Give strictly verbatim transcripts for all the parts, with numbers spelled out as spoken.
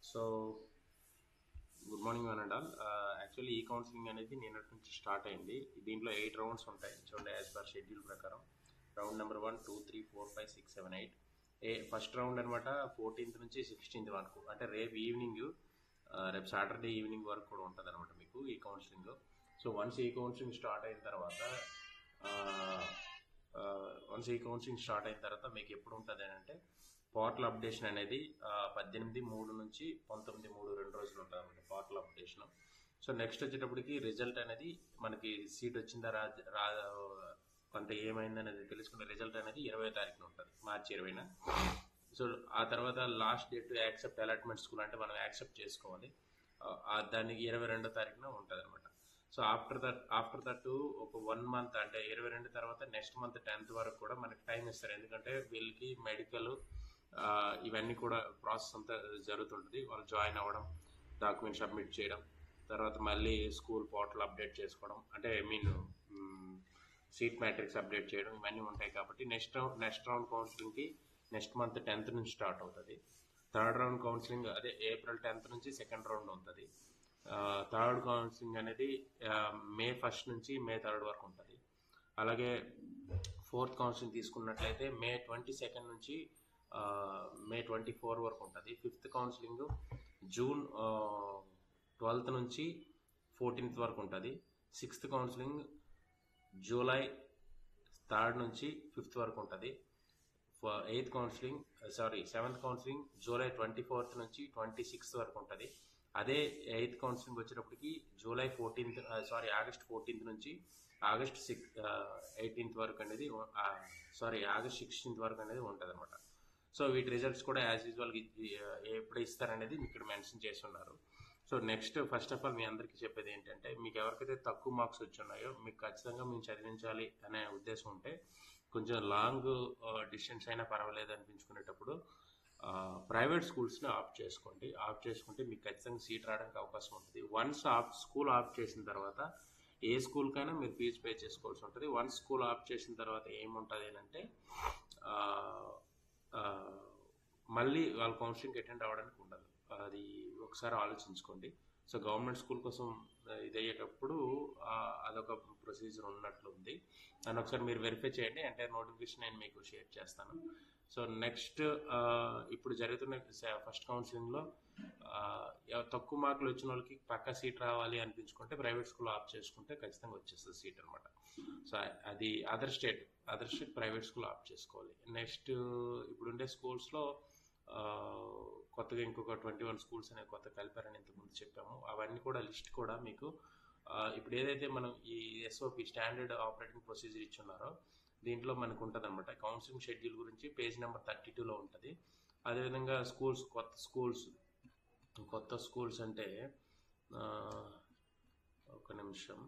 So good morning one and all. Actually ఈ counselling అనేది నిన్నటి నుంచి స్టార్ట్ అయింది. దీంట్లో ఎయిట్ రౌండ్స్ ఉంటాయి చూడండి, యాజ్ పర్ షెడ్యూల్ ప్రకారం. Round number one two three four five six seven eight ఏ ఫస్ట్ రౌండ్ అనమాట. ఫోర్టీన్త్ నుంచి సిక్స్టీన్త్ వరకు, అంటే రేపు ఈవినింగ్, రేపు సాటర్డే ఈవినింగ్ వరకు కూడా ఉంటుంది అనమాట మీకు ఈ కౌన్సిలింగ్. సో వన్స్ ఈ కౌన్సిలింగ్ స్టార్ట్ అయిన తర్వాత వన్స్ ఈ కౌన్సిలింగ్ స్టార్ట్ అయిన తర్వాత మీకు ఎప్పుడు ఉంటుంది అంటే పోర్టల్ అప్డేషన్ అనేది పద్దెనిమిది మూడు నుంచి పంతొమ్మిది మూడు రెండు రోజులు ఉంటుంది అనమాట పోర్టల్ అప్డేషన్. సో నెక్స్ట్ వచ్చేటప్పటికి రిజల్ట్ అనేది మనకి సీట్ వచ్చిందా రా రా అంటే ఏమైంది అనేది తెలుసుకునే రిజల్ట్ అనేది ఇరవై తారీఖున ఉంటుంది, మార్చి ఇరవైన. సో ఆ తర్వాత last date accept allotment school అంటే మనం యాక్సెప్ట్ చేసుకోవాలి, దానికి ఇరవై రెండో తారీఖున ఉంటుంది అనమాట. So after that after that ఒక వన్ మంత్ అంటే ఇరవై రెండు తర్వాత నెక్స్ట్ మంత్ టెన్త్ వరకు కూడా మనకి టైం ఇస్తారు. ఎందుకంటే వీళ్ళకి మెడికల్ ఇవన్నీ కూడా ప్రాసెస్ అంతా జరుగుతుంటుంది. వాళ్ళు జాయిన్ అవ్వడం, డాక్యుమెంట్ సబ్మిట్ చేయడం, తర్వాత మళ్ళీ స్కూల్ పోర్టల్ అప్డేట్ చేసుకోవడం, అంటే I mean seat matrix update చేయడం, ఇవన్నీ ఉంటాయి. కాబట్టి నెక్స్ట్ రౌండ్ నెక్స్ట్ రౌండ్ కౌన్సిలింగ్కి నెక్స్ట్ మంత్ టెన్త్ నుంచి స్టార్ట్ అవుతుంది. థర్డ్ రౌండ్ కౌన్సిలింగ్ అదే ఏప్రిల్ టెన్త్ నుంచి సెకండ్ రౌండ్ ఉంటుంది. థర్డ్ కౌన్సిలింగ్ అనేది మే ఫస్ట్ నుంచి మే థర్డ్ వరకు ఉంటుంది. అలాగే ఫోర్త్ కౌన్సిలింగ్ తీసుకున్నట్లయితే మే ట్వంటీ సెకండ్ నుంచి మే ట్వంటీ ఫోర్ వరకు ఉంటుంది. ఫిఫ్త్ కౌన్సిలింగ్ జూన్ ట్వెల్త్ నుంచి ఫోర్టీన్త్ వరకు ఉంటుంది. సిక్స్త్ కౌన్సిలింగ్ జూలై థర్డ్ నుంచి ఫిఫ్త్ వరకు ఉంటుంది. Eighth counselling sorry seventh counselling July twenty fourth నుంచి ట్వంటీ సిక్స్త్ వరకు ఉంటుంది. అదే ఎయిత్ కౌన్సిలింగ్ వచ్చేటప్పటికి July fourteenth sorry August fourteenth నుంచి ఆగస్ట్ సిక్స్ ఎయిటీన్త్ వరకు అనేది సారీ ఆగస్ట్ సిక్స్టీన్త్ వరకు అనేది ఉంటుంది అనమాట. సో వీటి రిజల్ట్స్ కూడా యాజ్ యూజువల్ ఎప్పుడు ఇస్తారనేది ఇక్కడ మెన్షన్ చేస్తున్నారు. So next first of all మీ అందరికీ చెప్పేది ఏంటంటే, మీకు ఎవరికైతే తక్కువ మార్క్స్ వచ్చి ఉన్నాయో మీకు ఖచ్చితంగా మేము చదివించాలి అనే ఉద్దేశం ఉంటే కొంచెం లాంగ్ డిస్టెన్స్ అయినా పర్వాలేదు అనిపించుకునేటప్పుడు ప్రైవేట్ స్కూల్స్ని ఆప్ట్ చేసుకోండి. ఆప్ట్ చేసుకుంటే మీకు ఖచ్చితంగా సీట్ రావడానికి అవకాశం ఉంటుంది. వన్స్ ఆప్ స్కూల్ ఆప్ట్ చేసిన తర్వాత ఏ స్కూల్కైనా మీరు ఫీజు పే చేసుకోవాల్సి ఉంటుంది. వన్స్ స్కూల్ ఆప్ట్ చేసిన తర్వాత ఏముంటుంది అంటే మళ్ళీ వాళ్ళ కౌన్సిలింగ్ అటెండ్ అవ్వడానికి ఉండదు. అది ఒకసారి ఆలోచించుకోండి. సో గవర్నమెంట్ స్కూల్ కోసం ఇది అయ్యేటప్పుడు అదొక ప్రొసీజర్ ఉన్నట్లు ఉంది. దాన్ని ఒకసారి మీరు వెరిఫై చేయండి. అంటే నోటిఫికేషన్ నేను మీకు షేర్ చేస్తాను. సో నెక్స్ట్ ఇప్పుడు జరుగుతున్న ఫస్ట్ కౌన్సిలింగ్లో తక్కువ మార్కులు వచ్చిన వాళ్ళకి పక్కా సీట్ రావాలి అనిపించుకుంటే ప్రైవేట్ స్కూల్ ఆప్ చేసుకుంటే ఖచ్చితంగా వచ్చేస్తుంది సీట్ అనమాట. సో అది other state other state private school opt చేసుకోవాలి. నెక్స్ట్ ఇప్పుడుండే స్కూల్స్లో కొత్తగా ఇంకొక ట్వంటీ వన్ స్కూల్స్ అనేవి కొత్త కలిపారని ఇంతకుముందు చెప్పాము. అవన్నీ కూడా లిస్ట్ కూడా మీకు ఇప్పుడు ఏదైతే మనం ఈ ఎస్ఓపి స్టాండర్డ్ ఆపరేటింగ్ ప్రొసీజర్ ఇచ్చున్నారో దీంట్లో మనకు ఉంటుంది అనమాట. కౌన్సిలింగ్ షెడ్యూల్ గురించి పేజ్ నెంబర్ థర్టీ టూలో ఉంటుంది. అదేవిధంగా స్కూల్స్ కొత్త స్కూల్స్ కొత్త స్కూల్స్ అంటే ఒక నిమిషం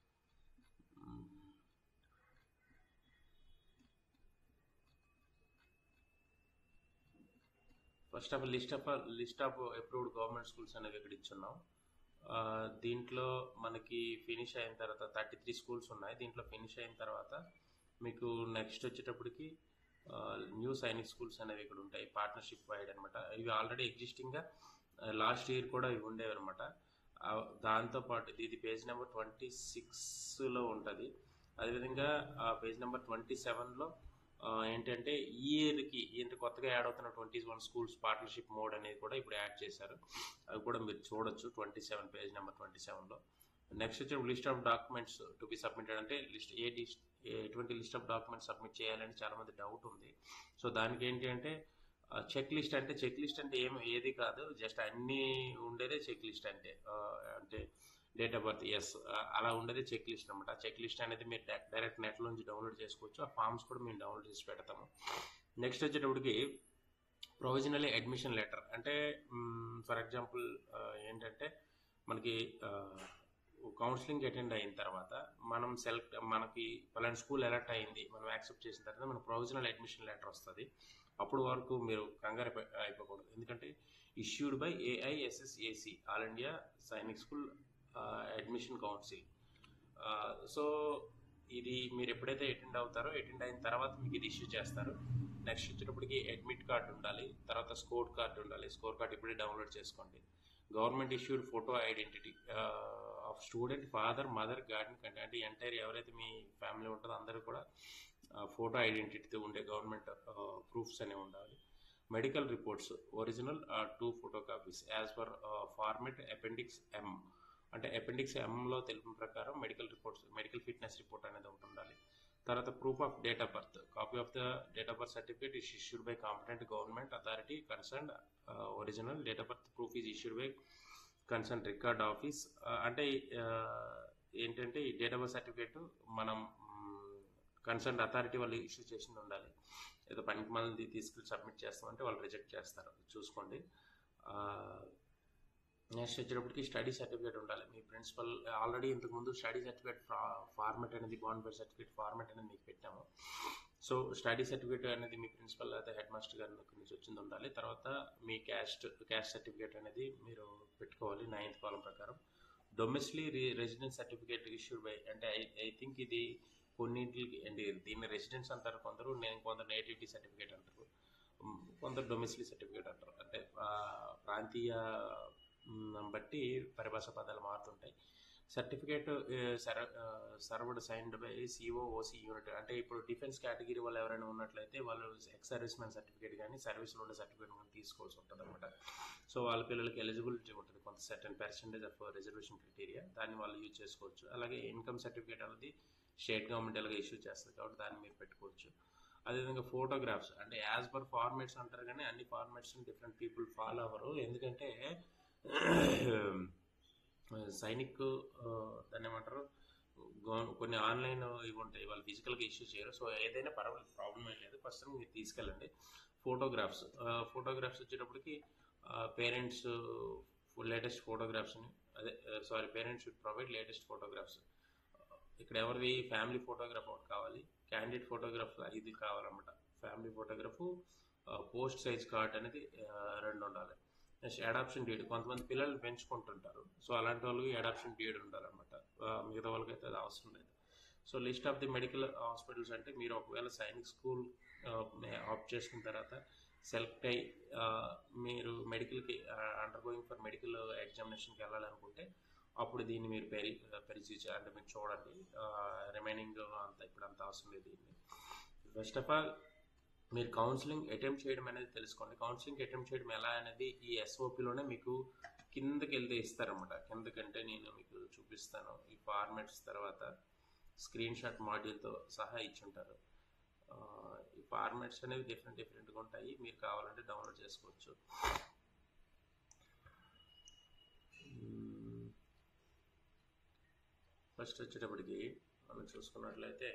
first of all list of list of approved government schools అనేవి ఇక్కడ ఇచ్చున్నాం. దీంట్లో మనకి ఫినిష్ అయిన తర్వాత థర్టీ త్రీ స్కూల్స్ ఉన్నాయి. దీంట్లో ఫినిష్ అయిన తర్వాత మీకు నెక్స్ట్ వచ్చేటప్పటికి న్యూ సైనిక్ స్కూల్స్ అనేవి ఇక్కడ ఉంటాయి, పార్ట్నర్షిప్ వైడ్ అనమాట. ఇవి ఆల్రెడీ ఎగ్జిస్టింగ్గా లాస్ట్ ఇయర్ కూడా ఇవి ఉండేవి అనమాట. దాంతోపాటు ఇది పేజ్ నెంబర్ ట్వంటీ సిక్స్లో ఉంటుంది. అదేవిధంగా పేజ్ నెంబర్ ట్వంటీ సెవెన్లో ఏంటంటే ఈ ఇయర్కి ఏంటి కొత్తగా యాడ్ అవుతున్న twenty one schools partnership mode అనేది కూడా ఇప్పుడు యాడ్ చేశారు. అవి కూడా మీరు చూడొచ్చు twenty seven page number twenty సెవెన్లో. నెక్స్ట్ వచ్చి list of documents to be submitted అంటే లిస్ట్ ఏ ఎటువంటి లిస్ట్ ఆఫ్ డాక్యుమెంట్స్ సబ్మిట్ చేయాలని చాలామంది డౌట్ ఉంది. సో దానికి ఏంటి అంటే చెక్ లిస్ట్ అంటే చెక్ లిస్ట్ అంటే ఏమి ఏది కాదు, జస్ట్ అన్నీ ఉండేదే చెక్ లిస్ట్ అంటే అంటే డేట్ ఆఫ్ బర్త్ ఎస్ అలా ఉండేది చెక్ లిస్ట్ అనమాట. చెక్ లిస్ట్ అనేది మీరు డైరెక్ట్ నెట్లో నుంచి డౌన్లోడ్ చేసుకోవచ్చు. ఆ ఫామ్స్ కూడా మేము డౌన్లోడ్ చేసి పెడతాము. నెక్స్ట్ వచ్చేటప్పటికి ప్రొవిజనల్ అడ్మిషన్ లెటర్ అంటే ఫర్ ఎగ్జాంపుల్ ఏంటంటే మనకి కౌన్సిలింగ్ అటెండ్ అయిన తర్వాత మనం సెలెక్ట్ మనకి పలానా స్కూల్ ఎలక్ట్ అయింది, మనం యాక్సెప్ట్ చేసిన తర్వాత మనకు ప్రొవిజనల్ అడ్మిషన్ లెటర్ వస్తుంది. అప్పుడు వరకు మీరు కంగారు అయిపోకూడదు. ఎందుకంటే issued by AISSAC all India Sainik school admission council. So ఇది మీరు ఎప్పుడైతే అటెండ్ అవుతారో అటెండ్ అయిన తర్వాత మీకు ఇది ఇష్యూ చేస్తారు. నెక్స్ట్ వచ్చేటప్పటికి అడ్మిట్ కార్డు ఉండాలి, తర్వాత స్కోర్ కార్డ్ ఉండాలి. స్కోర్ కార్డ్ ఇప్పుడే డౌన్లోడ్ చేసుకోండి. Government issued photo identity of student, father, mother, guardian కంటే అంటే ఎంటైర్ ఎవరైతే మీ ఫ్యామిలీ ఉంటుందో అందరూ కూడా ఫోటో ఐడెంటిటీతో ఉండే గవర్నమెంట్ ప్రూఫ్స్ అనేవి ఉండాలి. Medical reports original two photo copies as per format appendix M, అంటే అపెండిక్స్ ఎంలో తెలిపిన ప్రకారం medical reports medical fitness report అనేది ఒకటి ఉండాలి. తర్వాత proof of date of birth, copy of the date of birth certificate is issued by competent government authority concern. Original date of birth proof is issued by concern record office. అంటే ఏంటంటే ఈ date of birth certificate మనం concern authority వాళ్ళు issue చేసింది ఉండాలి. ఏదో పనికి మళ్ళీ తీసుకెళ్ళి సబ్మిట్ చేస్తామంటే వాళ్ళు రిజెక్ట్ చేస్తారు, చూసుకోండి. నెక్స్ట్ వచ్చేటప్పటికి స్టడీ సర్టిఫికేట్ ఉండాలి. మీ ప్రిన్సిపల్ ఆల్రెడీ ఇంతకుముందు స్టడీ సర్టిఫికేట్ ఫార్మెట్ అనేది బాండ్ సర్టిఫికేట్ ఫార్మెట్ అనేది మీకు పెట్టాము. సో స్టడీ సర్టిఫికేట్ అనేది మీ ప్రిన్సిపల్ అయితే హెడ్ మాస్టర్ గారి నుంచి వచ్చింది ఉండాలి. తర్వాత మీ క్యాస్ట్ క్యాస్ట్ సర్టిఫికేట్ అనేది మీరు పెట్టుకోవాలి నైన్త్ కాలం ప్రకారం. Domestic residence certificate issued by, అంటే ఐ ఐ థింక్ ఇది కొన్నింటికి అండి దీన్ని రెసిడెన్స్ అంటారు కొందరు, నేను కొందరు నేటివిటీ సర్టిఫికేట్ అంటారు, కొందరు డొమెస్టిక్ సర్టిఫికేట్ అంటారు. అంటే ప్రాంతీయ బట్టి పరిభాష పదాలు మారుతుంటాయి. Certificate sir served signed by CO OC unit, అంటే ఇప్పుడు డిఫెన్స్ కేటగిరీ వాళ్ళు ఎవరైనా ఉన్నట్లయితే వాళ్ళు ఎక్స్ సర్వీస్ మ్యాన్ సర్టిఫికేట్ కానీ సర్వీస్లో ఉండే సర్టిఫికేట్ కానీ తీసుకోవాల్సి ఉంటుంది అనమాట. సో వాళ్ళ పిల్లలకి ఎలిజిబిలిటీ ఉంటుంది కొంత certain percentage of reservation criteria, దాన్ని వాళ్ళు యూజ్ చేసుకోవచ్చు. అలాగే ఇన్కమ్ సర్టిఫికేట్ అనేది స్టేట్ గవర్నమెంట్ ఎలాగ ఇష్యూ చేస్తుంది కాబట్టి దాన్ని మీరు పెట్టుకోవచ్చు. అదేవిధంగా ఫోటోగ్రాఫ్స్, అంటే యాజ్ పర్ ఫార్మాట్స్ అంటారు కానీ అన్ని ఫార్మాట్స్ డిఫరెంట్ పీపుల్ ఫాలో అవ్వరు. ఎందుకంటే సైనిక్ దాన్ని ఏమంటారు కొన్ని ఆన్లైన్ ఇవి ఉంటాయి, వాళ్ళు ఫిజికల్గా ఇష్యూ చేయరు. సో ఏదైనా పర్వాలేదు, ప్రాబ్లం ఏం లేదు, ఫస్ట్ మీరు తీసుకెళ్ళండి. ఫోటోగ్రాఫ్స్ ఫోటోగ్రాఫ్స్ వచ్చేటప్పటికి పేరెంట్స్ లేటెస్ట్ ఫోటోగ్రాఫ్స్ని అదే sorry parents should provide latest photographs. ఇక్కడ ఎవరిది ఫ్యామిలీ ఫోటోగ్రాఫ్ ఒకటి కావాలి, క్యాండిడేట్ ఫోటోగ్రాఫ్ ఐదు కావాలన్నమాట. Family photograph, post size card అనేది రెండు ఉండాలి. నెక్స్ట్ అడాప్షన్ డీడ్, కొంతమంది పిల్లలు పెంచుకుంటుంటారు, సో అలాంటి వాళ్ళకి అడాప్షన్ డీడ్ ఉండాలన్నమాట. మిగతా వాళ్ళకి అయితే అది అవసరం లేదు. So list of the medical hospitals, అంటే మీరు ఒకవేళ సైనిక్ స్కూల్ ఆప్ట్ చేసుకున్న తర్వాత సెలెక్ట్ అయ్యి మీరు మెడికల్కి అండర్ గోయింగ్ ఫర్ మెడికల్ ఎగ్జామినేషన్కి వెళ్ళాలనుకుంటే అప్పుడు దీన్ని మీరు పెరి పరిచయం అంటే మీరు చూడండి. రిమైనింగ్ అంతా ఇప్పుడు అంత అవసరం లేదు. దీన్ని ఫస్ట్ ఆఫ్ ఆల్ మీరు కౌన్సిలింగ్ అటెంప్ట్ చేయడం అనేది తెలుసుకోండి. కౌన్సిలింగ్ అటెంప్ట్ చేయడం ఎలా అనేది ఈ ఎస్ఓపిలోనే మీకు కిందకి వెళ్తే ఇస్తారన్నమాట. కిందకంటే నేను మీకు చూపిస్తాను. ఈ ఫార్మాట్స్ తర్వాత స్క్రీన్ షాట్ మాడ్యూల్తో సహా ఇచ్చుంటారు. ఈ ఫార్మాట్స్ అనేవి డిఫరెంట్ డిఫరెంట్గా ఉంటాయి, మీరు కావాలంటే డౌన్లోడ్ చేసుకోవచ్చు. ఫస్ట్ వచ్చేటప్పటికి మనం చూసుకున్నట్లయితే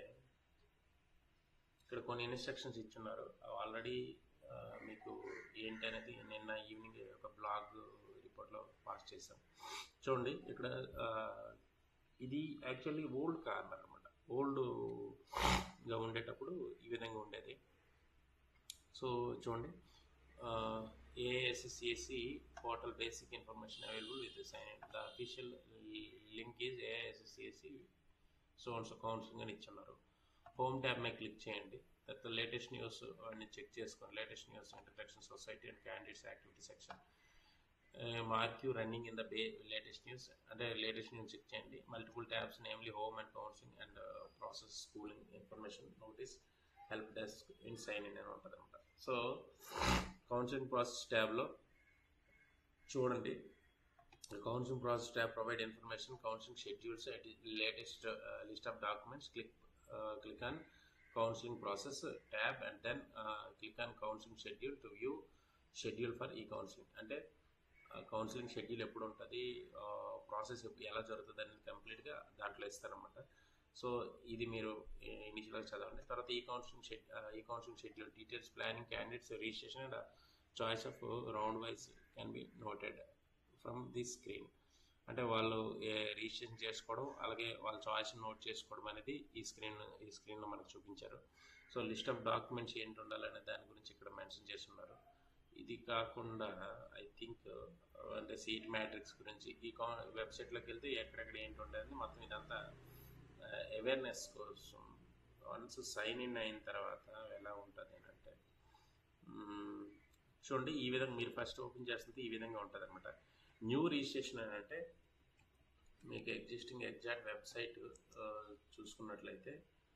ఇక్కడ కొన్ని ఇన్స్ట్రక్షన్స్ ఇచ్చున్నారు. ఆల్రెడీ మీకు ఏంటి అనేది నిన్న ఈవినింగ్ ఒక బ్లాగ్ రిపోర్ట్లో పాస్ చేసాం. చూడండి ఇక్కడ ఇది యాక్చువల్లీ ఓల్డ్ కార్నర్ అనమాట. ఓల్డ్గా ఉండేటప్పుడు ఈ విధంగా ఉండేది. సో చూడండి, AISSCSC portal basic information available with sign the official link is AISSCSC so and so counselling అని ఇచ్చున్నారు. హోమ్ ట్యాబ్ మీద క్లిక్ చేయండి. తర్వాత లేటెస్ట్ న్యూస్ అన్ని చెక్ చేసుకోండి. Latest news introduction society and candidates activity section mark you running in the bay latest news, అంటే latest news check చేయండి. Multiple tabs namely home and counselling and process schooling information notice help desk in sign in అని ఉంటుంది అనమాట. So counselling process ట్యాబ్లో చూడండి, counselling process tab provide information counselling schedules latest list of documents. Click click on counseling process tab and then uh, click on counseling schedule to view schedule for e-counseling. అంటే counselling schedule ఎప్పుడు ఉంటుంది, process ఎలా జరుగుతుంది అనేది కంప్లీట్గా దాంట్లో ఇస్తారనమాట. So ఇది మీరు ఇనిషియల్గా చదవండి. తర్వాత ఈ కౌన్సిలింగ్ షెడ్ ఈ counselling schedule details planning candidates registration and choice of round wise can be noted from the screen. అంటే వాళ్ళు రిజిస్ట్రేషన్ చేసుకోవడం అలాగే వాళ్ళ చాయిస్ నోట్ చేసుకోవడం అనేది ఈ స్క్రీన్ ఈ స్క్రీన్లో మనకు చూపించారు. సో లిస్ట్ ఆఫ్ డాక్యుమెంట్స్ ఏంటి ఉండాలనే దాని గురించి ఇక్కడ మెన్షన్ చేస్తున్నారు. ఇది కాకుండా ఐ థింక్ అంటే సీట్ మ్యాట్రిక్స్ గురించి ఈ వెబ్సైట్లోకి వెళ్తే ఎక్కడెక్కడ ఏంటి ఉండేది మొత్తం ఇదంతా అవేర్నెస్ కోసం. వన్స్ సైన్ ఇన్ అయిన తర్వాత ఎలా ఉంటుంది అంటే చూడండి ఈ విధంగా మీరు ఫస్ట్ ఓపెన్ చేస్తుంది ఈ విధంగా ఉంటుంది అనమాట. న్యూ రిజిస్ట్రేషన్ అని అంటే మీకు ఎగ్జిస్టింగ్ ఎగ్జాక్ట్ వెబ్సైట్ చూసుకున్నట్లయితే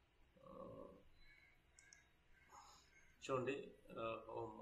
చూడండి హోమ్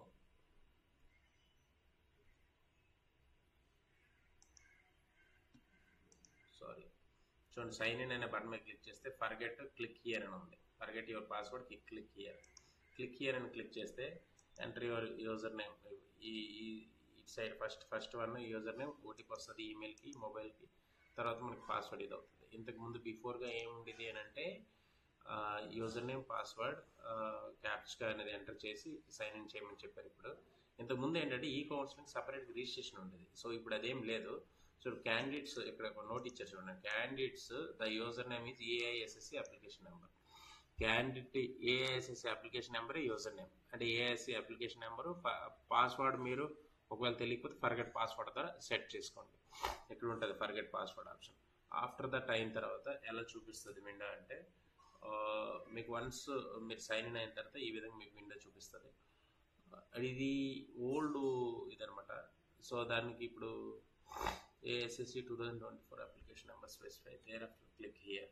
సారీ చూడండి సైన్ ఇన్ అనే బటన్ మీద క్లిక్ చేస్తే ఫర్గెట్ క్లిక్ హియర్ అని ఉంది. Forget your password click here click here అని క్లిక్ చేస్తే ఎంటర్ యువర్ యూజర్ నేమ్ ఈ ఇటు side first first one user name OTP వస్తుంది ఈమెయిల్కి మొబైల్కి, తర్వాత మనకి పాస్వర్డ్ ఇది అవుతుంది. ఇంతకుముందు బిఫోర్గా ఏముండేది అని అంటే యూజర్ నేమ్ పాస్వర్డ్ క్యాప్చా అనేది ఎంటర్ చేసి సైన్ ఇన్ చేయమని చెప్పారు. ఇప్పుడు ఇంతకుముందు ఏంటంటే ఈ కౌన్సిలింగ్ సపరేట్ రిజిస్ట్రేషన్ ఉండేది. సో ఇప్పుడు అదేం లేదు. సో క్యాండిడేట్స్ ఇక్కడ ఒక నోట్ ఇచ్చారు చూడండి, candidates the user name is AISSC application number. Candidate AISSC application number user name అంటే ఏఐఎస్సి అప్లికేషన్ నెంబరు, పాస్వర్డ్ మీరు ఒకవేళ తెలియకపోతే ఫర్గెట్ పాస్వర్డ్ ద్వారా సెట్ చేసుకోండి. ఇక్కడ ఉంటుంది forget password option. After that అయిన తర్వాత ఎలా చూపిస్తుంది విండో అంటే మీకు వన్స్ మీరు సైన్ ఇన్ అయిన తర్వాత ఈ విధంగా మీకు విండో చూపిస్తుంది. ఇది ఓల్డ్ ఇదనమాట. సో దానికి ఇప్పుడు ASSC two thousand twenty four application number specify there after click here.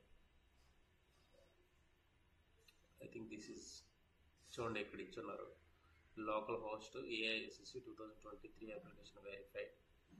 I think this is చూడండి ఇక్కడ ఇచ్చున్నారు local host AISSC two thousand twenty three application verified.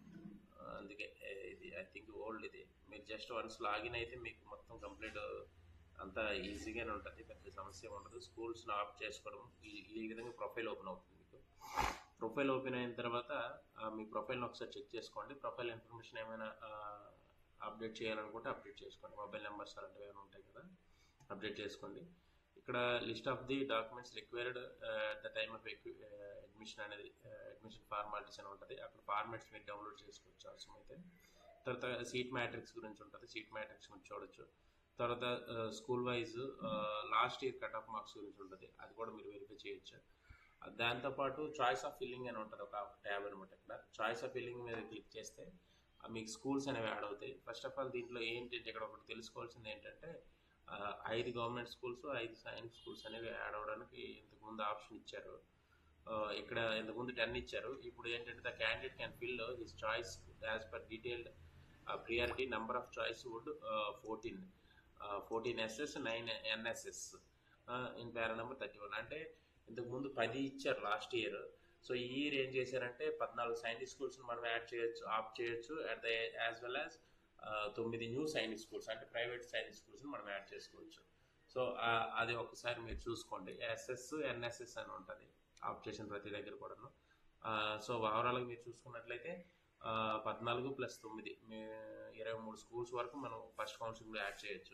అందుకే ఇది ఐ థింక్ ఓల్డ్ ఇది. మీరు జస్ట్ వన్స్ లాగిన్ అయితే మీకు మొత్తం కంప్లీట్ అంతా ఈజీగానే ఉంటుంది, పెద్ద సమస్య ఉండదు. స్కూల్స్ని ఆఫ్ చేసుకోవడం ఈ ఈ విధంగా ప్రొఫైల్ ఓపెన్ అవుతుంది. మీకు ప్రొఫైల్ ఓపెన్ అయిన తర్వాత మీ ప్రొఫైల్ని ఒకసారి చెక్ చేసుకోండి. ప్రొఫైల్ ఇన్ఫర్మేషన్ ఏమైనా అప్డేట్ చేయాలనుకుంటే అప్డేట్ చేసుకోండి. మొబైల్ నెంబర్స్ అలాంటివి ఏమైనా ఉంటాయి కదా, అప్డేట్ చేసుకోండి. ఇక్కడ list of the documents required at the time of admission అనేది అడ్మిషన్ ఫార్మాలిటీస్ అని ఉంటుంది. అక్కడ ఫార్మాట్స్ మీరు డౌన్లోడ్ చేసుకోవచ్చు అవసరమైతే. తర్వాత సీట్ మ్యాట్రిక్స్ గురించి ఉంటుంది, సీట్ మ్యాట్రిక్స్ గురించి చూడొచ్చు. తర్వాత school wise last year cut off marks గురించి ఉంటుంది, అది కూడా మీరు వెరిఫై చేయొచ్చు. దాంతోపాటు చాయిస్ ఆఫ్ ఫిల్లింగ్ అని ఉంటుంది ఒక ట్యాబ్ అనమాట. ఇక్కడ చాయిస్ ఆఫ్ ఫిల్లింగ్ మీద క్లిక్ చేస్తే మీకు స్కూల్స్ అనేవి యాడ్ అవుతాయి. ఫస్ట్ ఆఫ్ ఆల్ దీంట్లో ఏంటంటే ఇక్కడ ఒకటి తెలుసుకోవాల్సింది ఏంటంటే ఐదు గవర్నమెంట్ స్కూల్స్ ఐదు సైన్స్ స్కూల్స్ అనేవి యాడ్ అవ్వడానికి ఇంతకుముందు ఆప్షన్ ఇచ్చారు. ఇక్కడ ఇంతకుముందు టెన్ ఇచ్చారు. ఇప్పుడు ఏంటంటే the candidate can fill his choice as per detailed priority number of choice would fourteen fourteen SS nine NSS in para number thirty one. అంటే ఇంతకుముందు పది ఇచ్చారు లాస్ట్ ఇయర్. సో ఈ ఇయర్ ఏం చేశారంటే పద్నాలుగు సైనిక్ స్కూల్స్ని మనం యాడ్ చేయొచ్చు, ఆప్ చేయొచ్చు. At the as well as తొమ్మిది న్యూ సైనిక్ స్కూల్స్ అంటే ప్రైవేట్ సైనిక్ స్కూల్స్ని మనం యాడ్ చేసుకోవచ్చు. సో అది ఒకసారి మీరు చూసుకోండి. ఎస్ఎస్ ఎన్ఎస్ఎస్ అని ఉంటుంది ఆప్ చేసిన ప్రతి దగ్గర కూడాను. సో ఓవరాల్గా మీరు చూసుకున్నట్లయితే పద్నాలుగు ప్లస్ తొమ్మిది ఇరవై మూడు స్కూల్స్ వరకు మనం ఫస్ట్ కౌన్సిలింగ్లో యాడ్ చేయొచ్చు.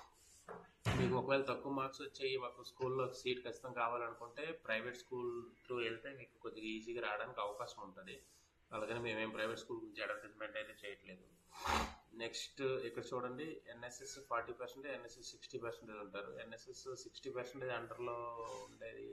మీకు ఒకవేళ తక్కువ మార్క్స్ వచ్చాయి, మాకు స్కూల్లో సీట్ ఖచ్చితం కావాలనుకుంటే ప్రైవేట్ స్కూల్ త్రూ వెళ్తే మీకు కొద్దిగా ఈజీగా రావడానికి అవకాశం ఉంటుంది. అలాగని మేమేం ప్రైవేట్ స్కూల్ గురించి అడ్వర్టైజ్మెంట్ అయితే చేయట్లేదు. నెక్స్ట్ ఇక్కడ చూడండి NSS forty percentage NSS sixty percentage ఉంటారు. ఎన్ఎస్ఎస్ సిక్స్టీ పర్సెంటేజ్ అండర్లో ఉండేది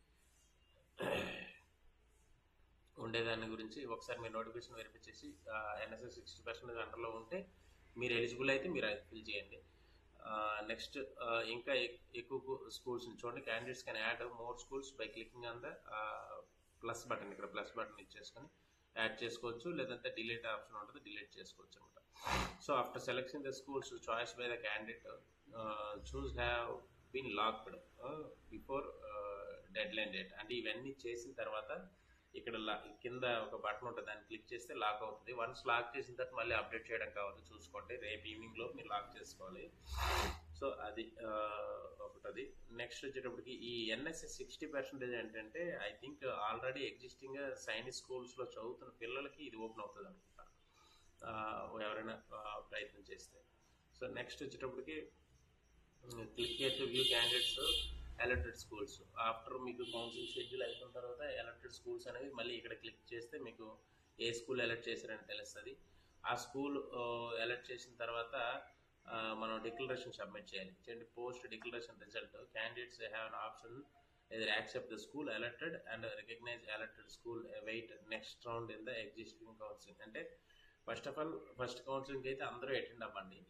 ఉండేదాని గురించి ఒకసారి మీరు నోటిఫికేషన్ వెరిఫై చేసి ఎన్ఎస్ఎస్ సిక్స్టీ పర్సెంటేజ్ అండర్లో ఉంటే మీరు ఎలిజిబుల్ అయితే మీరు ఫిల్ చేయండి. నెక్స్ట్ ఇంకా ఎక్కువ స్కూల్స్ చూడండి. Candidates can add more schools by clicking on the plus button. ఇక్కడ ప్లస్ బటన్ ఇచ్చేసుకొని యాడ్ చేసుకోవచ్చు, లేదంటే డిలీట్ ఆప్షన్ ఉంటుంది, డిలీట్ చేసుకోవచ్చు అనమాట. So after selection the schools choice by the candidate choose have been locked before deadline date. అంటే ఇవన్నీ చేసిన తర్వాత ఇక్కడ కింద ఒక బటన్ ఉంటుంది, దాన్ని క్లిక్ చేస్తే లాక్ అవుతుంది. వన్స్ లాక్ చేసిన తర్వాత మళ్ళీ అప్డేట్ చేయడం కావద్దు, చూసుకోండి. రేపు ఈవినింగ్ లో మీరు లాక్ చేసుకోవాలి. సో అది ఒకటి. నెక్స్ట్ వచ్చేటప్పటికి ఈ ఎన్ఎస్ఎస్ సిక్స్టీ పర్సెంటేజ్ ఏంటంటే I think already existing Sainik schools లో చదువుతున్న పిల్లలకి ఇది ఓపెన్ అవుతుంది అనుకుంటా, ఎవరైనా ప్రయత్నం చేస్తే. సో నెక్స్ట్ వచ్చేటప్పటికి click to view candidates elected schools. After మీకు కౌన్సిలింగ్ షెడ్యూల్ అయిపోయిన తర్వాత ఎలక్టెడ్ స్కూల్స్ అనేది మళ్ళీ ఇక్కడ క్లిక్ చేస్తే మీకు ఏ స్కూల్ ఎలక్ట్ చేశారని తెలుస్తుంది. ఆ స్కూల్ ఎలక్ట్ చేసిన తర్వాత మనం డిక్లరేషన్ సబ్మిట్ చేయాలి. చేయండి post declaration result. Candidates have an option either accept the school elected and recognize elected school await next round in the existing counseling. అంటే first of all first counselling అయితే అందరూ attend అవ్వండి.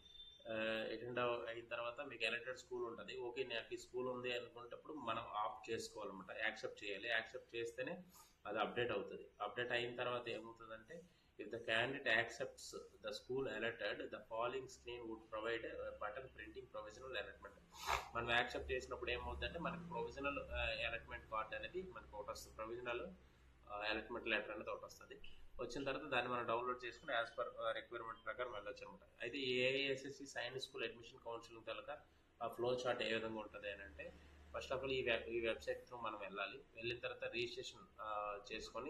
Attend అయిన తర్వాత మీకు elected school ఉంటుంది. Okay నాకు ఈ స్కూల్ ఉంది అనుకునేటప్పుడు మనం ఆఫ్ చేసుకోవాలన్నమాట, యాక్సెప్ట్ చేయాలి. యాక్సెప్ట్ చేస్తేనే అది అప్డేట్ అవుతుంది. అప్డేట్ అయిన తర్వాత ఏమవుతుందంటే if the candidate accepts the school alerted the following screen would provide button printing provisional allotment. మనం యాక్సెప్ట్ చేసినప్పుడు ఏమవుతుందంటే మనకి ప్రొవిజనల్ అలాట్మెంట్ కార్డ్ అనేది మనకు ఒకటి వస్తుంది. ప్రొవిజనల్ అలాట్మెంట్ లెటర్ అనేది ఒకటి వస్తుంది. వచ్చిన తర్వాత దాన్ని మనం డౌన్లోడ్ చేసుకుని యాజ్ పర్ రిక్వైర్మెంట్ ప్రకారం వెళ్ళొచ్చు అనమాట. అయితే ఈ AISSC science school admission counselling తలక ఆ ఫ్లో చార్ట్ ఏ విధంగా ఉంటుంది అని అంటే ఫస్ట్ ఆఫ్ ఆల్ ఈ వెబ్ ఈ వెబ్సైట్ త్రూ మనం వెళ్ళాలి. వెళ్ళిన తర్వాత రిజిస్ట్రేషన్ చేసుకొని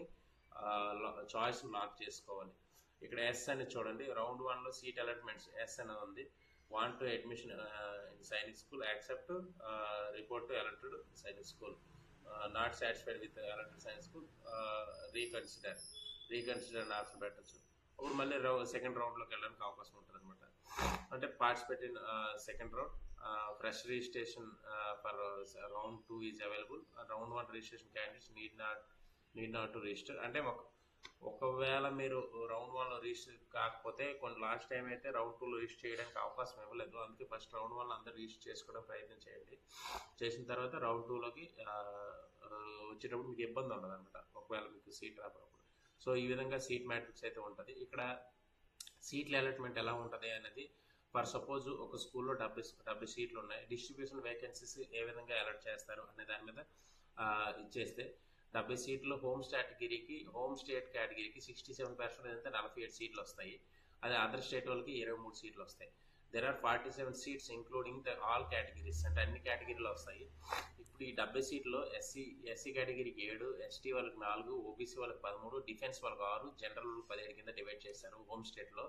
చాయిస్ లాక్ చేసుకోవాలి. ఇక్కడ ఎస్ అని చూడండి, రౌండ్ వన్లో సీట్ అలాట్మెంట్స్ ఎస్ అనేది ఉంది. Want to admission in Sainik school accept report to alerted Sainik school, not satisfied with alerted Sainik school, reconsider reconsider అని ఆప్షన్ పెట్టచ్చు. అప్పుడు మళ్ళీ రౌ సెకండ్ రౌండ్లోకి వెళ్ళడానికి అవకాశం ఉంటుంది అనమాట. అంటే participate in second round, fresh registration for round two is available, round one registration candidates need not need not to register. అంటే ఒక ఒకవేళ మీరు రౌండ్ వన్లో రిజిస్టర్ కాకపోతే కొన్ని లాస్ట్ టైం అయితే రౌండ్ టూలో రిజిస్టర్ చేయడానికి అవకాశం ఇవ్వలేదు. అందుకే ఫస్ట్ రౌండ్ వన్ అందరూ రిజిస్టర్ చేసుకోవడం ప్రయత్నం చేయండి. చేసిన తర్వాత రౌండ్ టూలోకి వచ్చేటప్పుడు మీకు ఇబ్బంది ఉండదు అనమాట ఒకవేళ మీకు సీట్ రాకపోతే. సో ఈ విధంగా సీట్ మ్యాట్రిక్స్ అయితే ఉంటుంది. ఇక్కడ సీట్ల అలాట్మెంట్ ఎలా ఉంటుంది అనేది ఫర్ సపోజ్ ఒక స్కూల్లో డెబ్బై డెబ్బై సీట్లు ఉన్నాయి. డిస్ట్రిబ్యూషన్ వేకెన్సీస్ ఏ విధంగా అలాట్ చేస్తారు అనే దాని మీద ఇచ్చేస్తే డెబ్బై సీట్లు హోమ్ కేటగిరీకి హోమ్ స్టేట్ కేటగిరీకి సిక్స్టీ సెవెన్ పర్సెంట్ అయితే నలభై ఏడు సీట్లు వస్తాయి. అదే అదర్ స్టేట్ వాళ్ళకి ఇరవై మూడు సీట్లు వస్తాయి. There are forty seven seats including the all categories, అంటే అన్ని కేటగిరీలు వస్తాయి. ఇప్పుడు ఈ డెబ్బై సీట్లో ఎస్సీ ఎస్సీ కేటగిరీకి ఏడు, ఎస్టీ వాళ్ళకి నాలుగు, ఓబీసీ వాళ్ళకి పదమూడు, డిఫెన్స్ వాళ్ళకి ఆరు, జనరల్ వాళ్ళకి పదిహేడు కింద డివైడ్ చేశారు హోమ్ స్టేట్లో.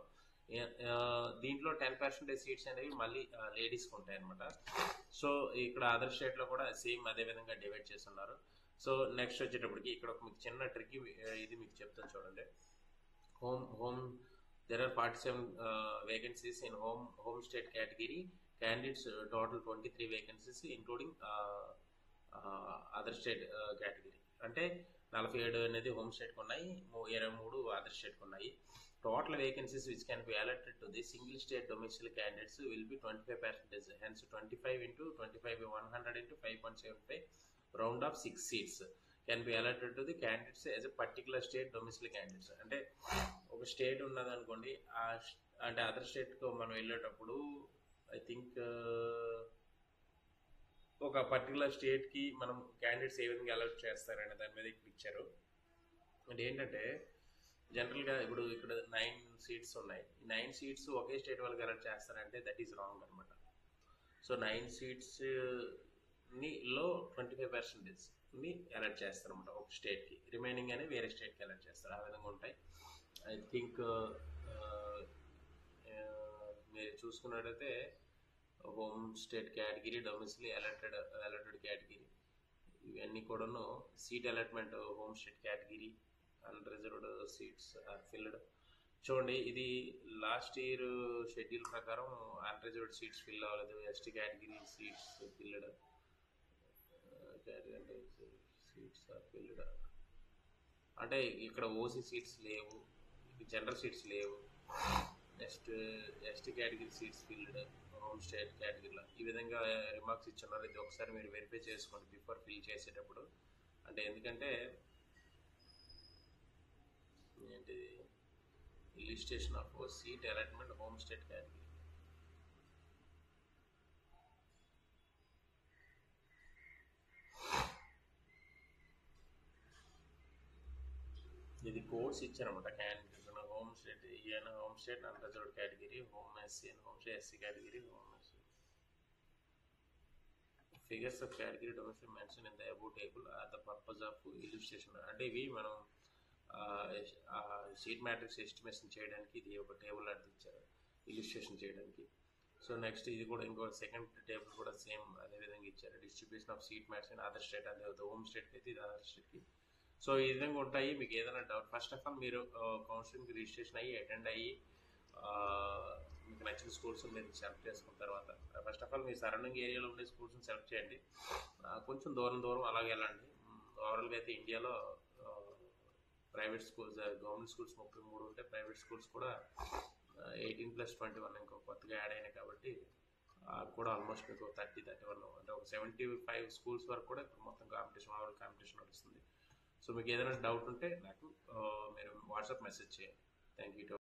దీంట్లో టెన్ పర్సెంటేజ్ సీట్స్ అనేవి మళ్ళీ లేడీస్కి ఉంటాయి అనమాట. సో ఇక్కడ అదర్ స్టేట్లో కూడా సేమ్ అదే విధంగా డివైడ్ చేస్తున్నారు. సో నెక్స్ట్ వచ్చేటప్పటికి ఇక్కడ ఒక మీకు చిన్న ట్రిక్ ఇది మీకు చెప్తాను చూడండి. Home home there are forty seven vacancies in home home state category, candidates total twenty three vacancies including other state category. అంటే నలభై ఏడు అనేది హోమ్ స్టేట్కి ఉన్నాయి, ఇరవై మూడు అదర్ స్టేట్కి ఉన్నాయి. Total vacancies which can be allotted to the single state domicile candidates will be twenty five percentage. Hence twenty five into twenty five by one hundred into five point seven five round off six seats can be allotted to the candidates as a particular state domicile candidates. అంటే ఒక state ఉన్నది అనుకోండి, అంటే other స్టేట్కి మనం వెళ్ళేటప్పుడు I think ఒక particular స్టేట్కి మనం క్యాండిడేట్స్ ఏ విధంగా అలాట్ చేస్తారనే దాని మీద ఇక్కడ ఇచ్చారు. అంటే ఏంటంటే జనరల్గా ఇప్పుడు ఇక్కడ నైన్ సీట్స్ ఉన్నాయి. ఈ నైన్ సీట్స్ ఒకే స్టేట్ వాళ్ళకి అలాట్ చేస్తారంటే దట్ ఈస్ రాంగ్ అనమాట. సో నైన్ సీట్స్ ని లో ట్వంటీ ఫైవ్ పర్సెంటేజ్ ని అలాట్ చేస్తారు అనమాట ఒక స్టేట్కి, రిమైనింగ్ అని వేరే స్టేట్కి అలాట్ చేస్తారు. ఆ విధంగా ఉంటాయి. ఐ థింక్ మీరు చూసుకున్నట్టయితే home state category, domicile allotted allotted category ఇవన్నీ కూడాను seat allotment home state category, unreserved seats are filled. చూడండి ఇది లాస్ట్ ఇయర్ షెడ్యూల్ ప్రకారం అన్రిజర్వ్డ్ సీట్స్ ఫిల్ అవ్వలేదు, ST category seats filled, seats are filled. అంటే ఇక్కడ ఓసీ సీట్స్ లేవు, general seats లేవు, next ST category seats filled home state కేటగిరీలో ఈ విధంగా రిమార్క్స్ ఇచ్చున్నారు. ఇది ఒకసారి మీరు వెరిఫై చేసుకోండి బిఫోర్ ఫిల్ చేసేటప్పుడు. అంటే ఎందుకంటే ఏంటి లిస్టేషన్ of seat allotment home state category. ఇది కోడ్స్ ఇచ్చారనమాట క్యాండిడేట్ హోమ్ స్టేట్ ఈయన home state unreserved category, home SC and home state SC category, home SC figures of category domicile mention in the above table are the purpose of illustration. అంటే ఇవి మనం seat matrix estimation చేయడానికి ఇది ఒక table లాంటిది ఇచ్చారు illustration చేయడానికి. So next ఇది కూడా ఇంకో సెకండ్ టేబుల్ కూడా సేమ్ అదే విధంగా ఇచ్చారు. Distribution of seat matrix in other state, అదే హోమ్ స్టేట్కి అయితే ఇది అదర్ స్టేట్కి. సో ఈ విధంగా ఉంటాయి. మీకు ఏదైనా డౌట్ ఫస్ట్ ఆఫ్ ఆల్ మీరు కౌన్సిలింగ్కి రిజిస్ట్రేషన్ అయ్యి అటెండ్ అయ్యి మీకు నచ్చిన స్కూల్స్ మీరు సెలెక్ట్ చేసుకున్న తర్వాత ఫస్ట్ ఆఫ్ ఆల్ మీ సరౌండింగ్ ఏరియాలో ఉండే స్కూల్స్ని సెలెక్ట్ చేయండి. కొంచెం దూరం దూరం అలాగే వెళ్ళండి. ఓవరాల్గా అయితే ఇండియాలో ప్రైవేట్ స్కూల్స్ గవర్నమెంట్ స్కూల్స్ ముప్పై మూడు ఉంటే ప్రైవేట్ స్కూల్స్ కూడా ఎయిటీన్ ప్లస్ ట్వంటీ వన్ ఇంకో కొత్తగా యాడ్ అయినాయి కాబట్టి కూడా ఆల్మోస్ట్ మీకు థర్టీ థర్టీ వన్ అంటే ఒక సెవెంటీ ఫైవ్ స్కూల్స్ వరకు కూడా ఇప్పుడు మొత్తం కాంపిటీషన్ మామూలు కాంపిటీషన్ నడుస్తుంది. సో మీకు ఏదైనా డౌట్ ఉంటే నాకు మీరు వాట్సాప్ మెసేజ్ చేయండి. Thank you.